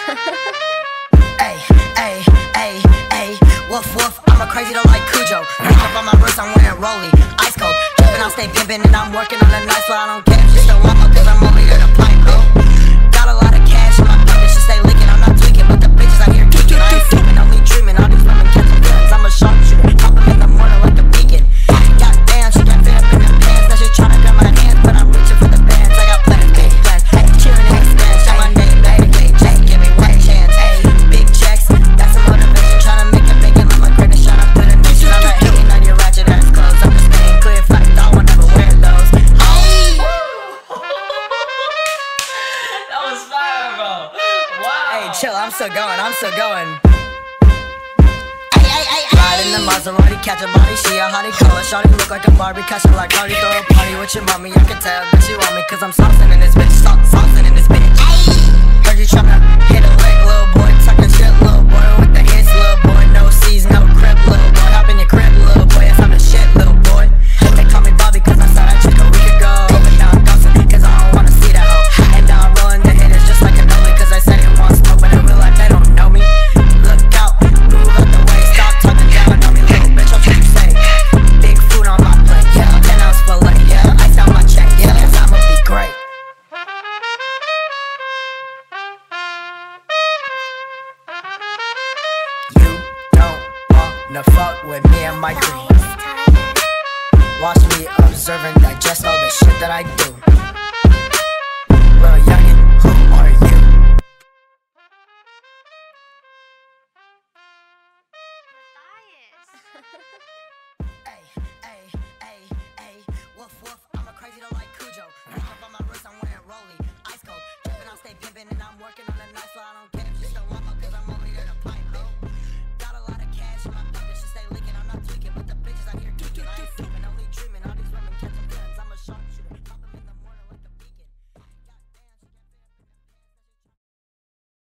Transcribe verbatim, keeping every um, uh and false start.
Ay, ay, ay, ay, woof woof, I'm a crazy though like Kujo. Reach up on my wrist, I'm wearing rollie, ice cold. Trippin', I'll stay pimpin' and I'm working on a nice flow. I don't care if you still want me, cause I'm over here to pipe, bro. Got a lot of cash in my pocket, should stay lickin', I'm not tweaking, but the bitches out here geeking. I ain't sleeping, only dreaming, all these women catching feelings. I'm a sharpshooter, pop 'em in the morning like a beacon. Goddamn, she got fit up in them pants, now she tryna grab my hands, but I'm reaching for the bands. I got plans, big plans, hey, cheering in the stands, shout my name, baby, just give me one chance, hey, big checks, that's some motivation, tryna make it big and let my greatness shine up to the nation. I'm not hating on your ratchet ass clothes, I'm just staying clear, flat, dog will never wear those. That was fire, bro. Wow. Hey, chill, I'm still going, I'm still going. Ride in the Maserati, catch a body, she a hottie, call her shawty, look like a Barbie, catch her like Cardi, throw a party with your mommy, I can tell that she want me, cause I'm saucing in this bitch, sauce, saucing in this bitch. Heard you tryna hit a leg, little boy, talking shit, little boy, with the hits, little boy, no C's, no crib, little boy, hop in your crib, little boy, yes, I'm the shit, little boy. They call me Bobby, cause I saw that chick a week ago, but now I'm ghosting, cause I don't wanna see that hoe. And now I'm rolling the hitters just like a nollie, cause I said it won't smoke, but in real life they don't know me. Look out, move out the way, stop talking down on me, little bitch, what you say? Big food on my plate, yeah, ten ounce fillet, yeah, ice out my check, yeah, cause I'ma be great. You don't wanna fuck with me and my crew. Watch me observe and digest all the shit that I do. Lil' youngin', who are you? Ay, ay, ay, ay, woof woof, I'm a crazy though like Kujo. Reach up on my wrist, I'm wearing rollie, ice cold. Trippin', I'll stay pimpin' and I'm working on a nice flow, I don't care.